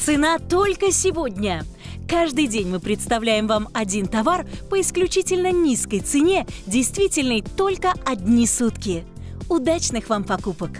Цена только сегодня. Каждый день мы представляем вам один товар по исключительно низкой цене, действительной только одни сутки. Удачных вам покупок!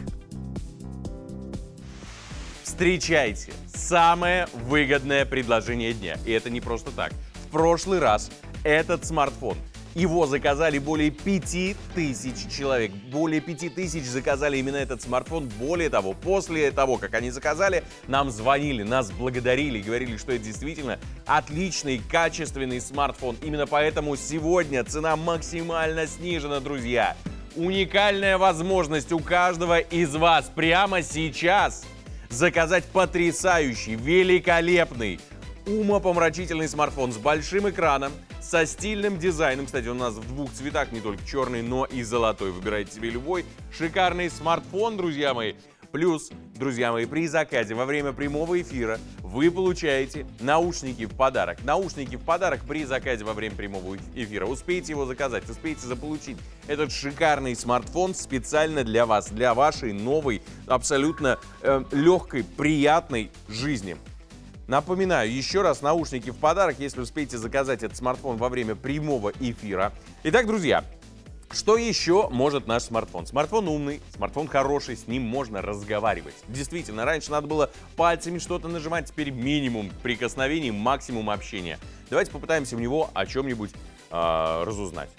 Встречайте самое выгодное предложение дня. И это не просто так. В прошлый раз этот смартфон, его заказали более 5000 человек. Более 5000 заказали именно этот смартфон. Более того, после того, как они заказали, нам звонили, нас благодарили, говорили, что это действительно отличный, качественный смартфон. Именно поэтому сегодня цена максимально снижена, друзья. Уникальная возможность у каждого из вас прямо сейчас заказать потрясающий, великолепный, умопомрачительный смартфон с большим экраном, со стильным дизайном. Кстати, у нас в двух цветах, не только черный, но и золотой. Выбирайте себе любой. Шикарный смартфон, друзья мои. Плюс, друзья мои, при заказе во время прямого эфира вы получаете наушники в подарок. Наушники в подарок при заказе во время прямого эфира. Успейте его заказать, успейте заполучить этот шикарный смартфон специально для вас, для вашей новой, абсолютно легкой, приятной жизни. Напоминаю еще раз, наушники в подарок, если успеете заказать этот смартфон во время прямого эфира. Итак, друзья, что еще может наш смартфон? Смартфон умный, смартфон хороший, с ним можно разговаривать. Действительно, раньше надо было пальцами что-то нажимать, теперь минимум прикосновений, максимум общения. Давайте попытаемся в него о чем-нибудь разузнать.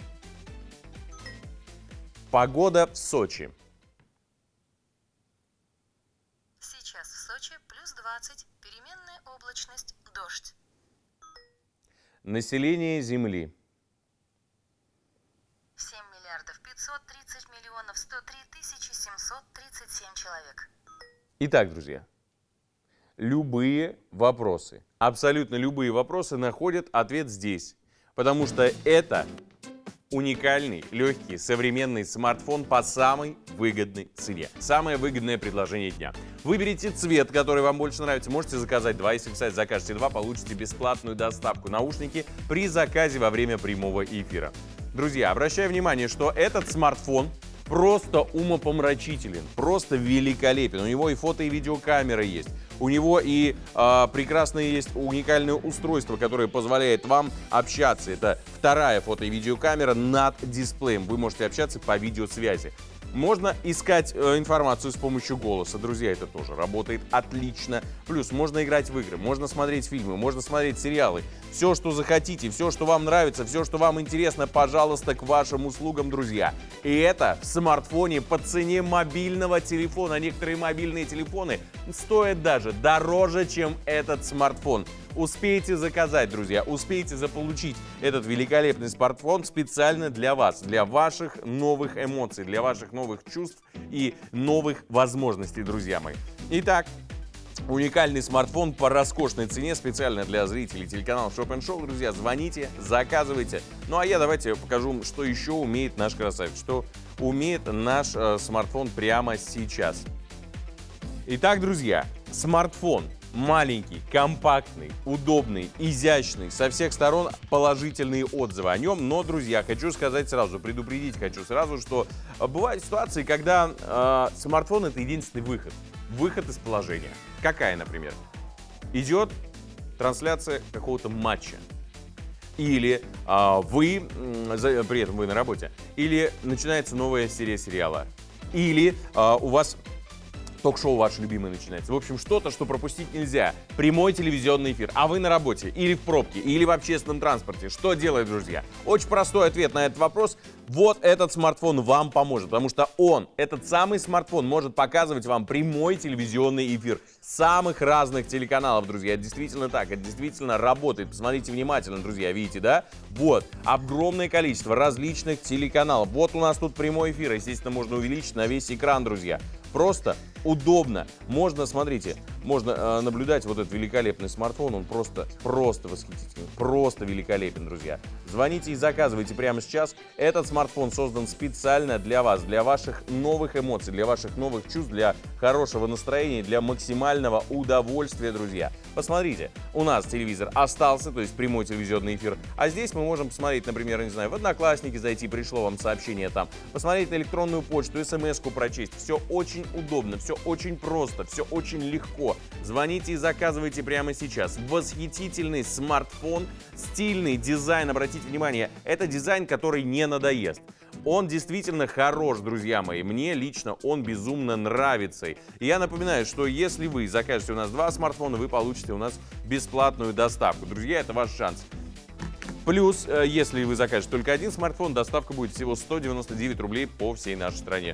Погода в Сочи. Сейчас в Сочи плюс 20, переменная облачность, дождь. Население Земли. 7 миллиардов 530 миллионов 103 тысячи 737 человек. Итак, друзья, любые вопросы, абсолютно любые вопросы находят ответ здесь. Потому что это уникальный, легкий, современный смартфон по самой выгодной цене. Самое выгодное предложение дня. Выберите цвет, который вам больше нравится. Можете заказать два. Если, кстати, закажете два, получите бесплатную доставку. Наушники при заказе во время прямого эфира. Друзья, обращаю внимание, что этот смартфон просто умопомрачителен, просто великолепен. У него и фото, и видеокамера есть. У него и прекрасное есть уникальное устройство, которое позволяет вам общаться. Это вторая фото- и видеокамера над дисплеем. Вы можете общаться по видеосвязи. Можно искать информацию с помощью голоса. Друзья, это тоже работает отлично. Плюс можно играть в игры, можно смотреть фильмы, можно смотреть сериалы. Все, что захотите, все, что вам нравится, все, что вам интересно, пожалуйста, к вашим услугам, друзья. И это в смартфоне по цене мобильного телефона. Некоторые мобильные телефоны стоят даже дороже, чем этот смартфон. Успейте заказать, друзья, успейте заполучить этот великолепный смартфон специально для вас, для ваших новых эмоций, для ваших новых чувств и новых возможностей, друзья мои. Итак, уникальный смартфон по роскошной цене специально для зрителей телеканала Shop & Show. Друзья, звоните, заказывайте. Ну а я давайте покажу, что еще умеет наш красавец, что умеет наш смартфон прямо сейчас. Итак, друзья, смартфон маленький, компактный, удобный, изящный, со всех сторон положительные отзывы о нем. Но, друзья, хочу сказать сразу, предупредить хочу сразу, что бывают ситуации, когда смартфон — это единственный выход из положения. Какая, например? Идет трансляция какого-то матча. Или при этом вы на работе. Или начинается новая серия сериала. Или у вас ток-шоу ваше любимое начинается. В общем, что-то, что пропустить нельзя. Прямой телевизионный эфир. А вы на работе, или в пробке, или в общественном транспорте. Что делать, друзья? Очень простой ответ на этот вопрос. Вот этот смартфон вам поможет. Потому что этот самый смартфон, может показывать вам прямой телевизионный эфир самых разных телеканалов, друзья. Это действительно так. Это действительно работает. Посмотрите внимательно, друзья. Видите, да? Вот. Огромное количество различных телеканалов. Вот у нас тут прямой эфир. Естественно, можно увеличить на весь экран, друзья. Просто удобно. Можно, смотрите, можно наблюдать вот этот великолепный смартфон. Он просто восхитительный, просто великолепен, друзья. Звоните и заказывайте прямо сейчас. Этот смартфон создан специально для вас, для ваших новых эмоций, для ваших новых чувств, для хорошего настроения, для максимального удовольствия, друзья. Посмотрите, у нас телевизор остался, то есть прямой телевизионный эфир. А здесь мы можем посмотреть, например, не знаю, в Одноклассники зайти, пришло вам сообщение там, посмотреть на электронную почту, смс-ку прочесть. Все очень удобно, все очень просто, все очень легко. Звоните и заказывайте прямо сейчас. Восхитительный смартфон, стильный дизайн, обратите внимание, это дизайн, который не надоест. Он действительно хорош, друзья мои. Мне лично он безумно нравится. И я напоминаю, что если вы закажете у нас 2 смартфона, вы получите у нас бесплатную доставку. Друзья, это ваш шанс. Плюс, если вы закажете только 1 смартфон, доставка будет всего 199 рублей по всей нашей стране.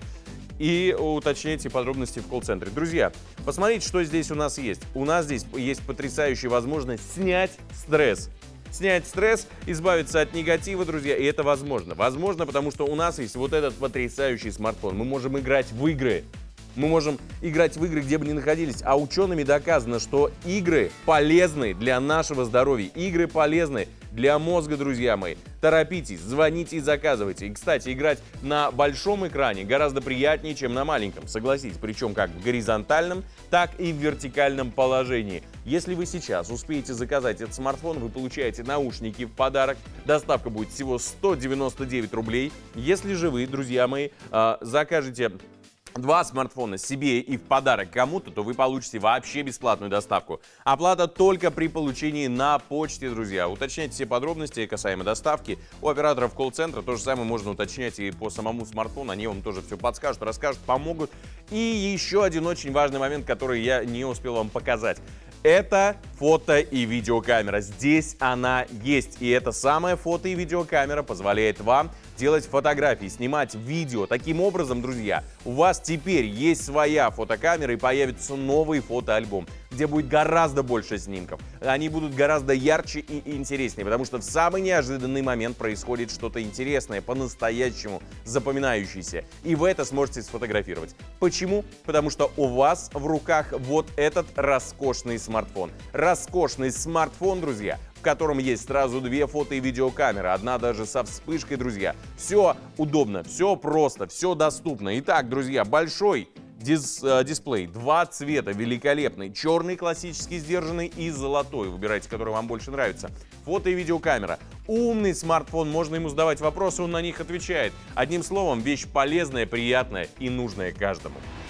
И уточняйте подробности в колл-центре. Друзья, посмотрите, что здесь у нас есть. У нас здесь есть потрясающая возможность снять стресс. Снять стресс, избавиться от негатива, друзья, и это возможно. Возможно, потому что у нас есть вот этот потрясающий смартфон. Мы можем играть в игры. Мы можем играть в игры, где бы ни находились. А учеными доказано, что игры полезны для нашего здоровья. Игры полезны для мозга, друзья мои. Торопитесь, звоните и заказывайте. И, кстати, играть на большом экране гораздо приятнее, чем на маленьком. Согласитесь, причем как в горизонтальном, так и в вертикальном положении. Если вы сейчас успеете заказать этот смартфон, вы получаете наушники в подарок. Доставка будет всего 199 рублей. Если же вы, друзья мои, закажете 2 смартфона себе и в подарок кому-то, то вы получите вообще бесплатную доставку. Оплата только при получении на почте, друзья. Уточняйте все подробности касаемо доставки. У операторов колл-центра то же самое можно уточнять и по самому смартфону. Они вам тоже все подскажут, расскажут, помогут. И еще один очень важный момент, который я не успел вам показать. Это фото- и видеокамера. Здесь она есть. И эта самая фото- и видеокамера позволяет вам делать фотографии, снимать видео. Таким образом, друзья, у вас теперь есть своя фотокамера и появится новый фотоальбом, где будет гораздо больше снимков. Они будут гораздо ярче и интереснее, потому что в самый неожиданный момент происходит что-то интересное, по-настоящему запоминающееся. И вы это сможете сфотографировать. Почему? Потому что у вас в руках вот этот роскошный смартфон. Роскошный смартфон, друзья, в котором есть сразу 2 фото- и видеокамеры, одна даже со вспышкой, друзья. Все удобно, все просто, все доступно. Итак, друзья, большой дисплей, 2 цвета, великолепный, черный классический сдержанный и золотой, выбирайте, который вам больше нравится. Фото- и видеокамера. Умный смартфон, можно ему задавать вопросы, он на них отвечает. Одним словом, вещь полезная, приятная и нужная каждому.